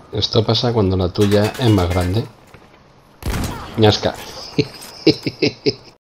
Esto pasa cuando la tuya es más grande. Ñasca.